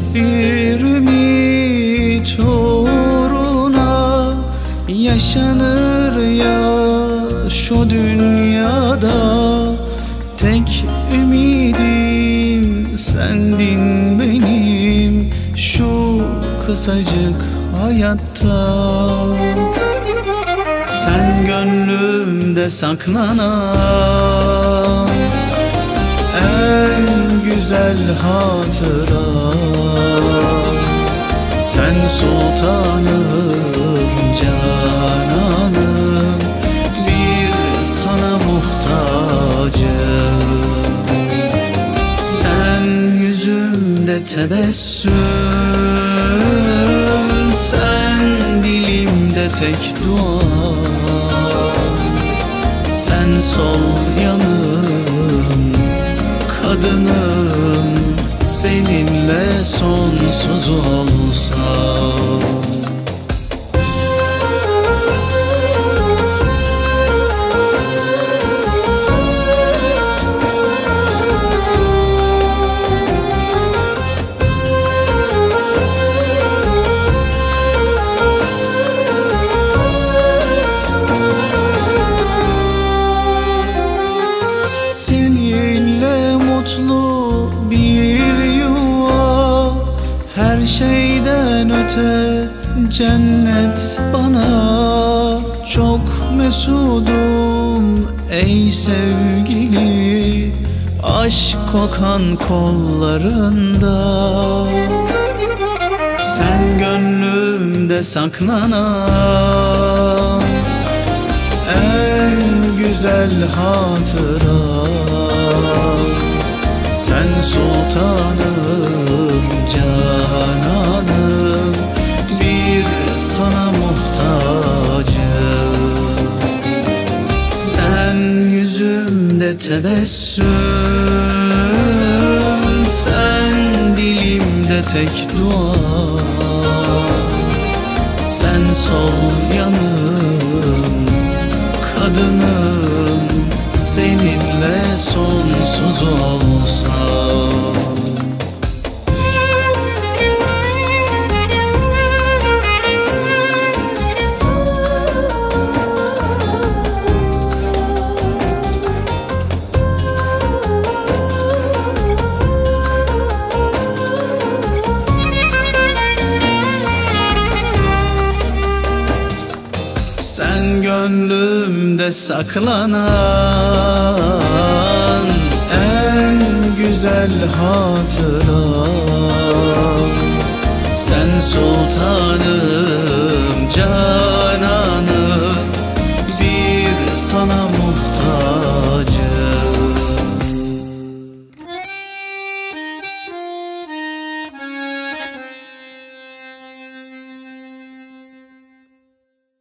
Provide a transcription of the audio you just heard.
bir ümit uğruna yaşanır ya şu dünyada. Tek ümidim sendin benim şu kısacık hayatta. Sen gönlümde saklanan en güzel hatıra. Sen sultanım, cananım, bir sana muhtacım. Sen yüzümde tebessüm, sen dilimde tek dua. Sen sol yanım, kadınım, seninle sonsuz olsam. Seninle mutlu bir yuva, her şeyden öte cennet bana. Çok mesudum ey sevgili, aşk kokan kollarında. Sen gönlümde saklanan en güzel hatıra. Sen sultanım, cananım, bir sana muhtacım. Sen yüzümde tebessüm, sen dilimde tek dua. Sen sol yanım, kadınım, seninle sonsuz olsam. Sen gönlümde saklanan en güzel hatıra. Sen sultanım, cananım, bir sana muhtacım.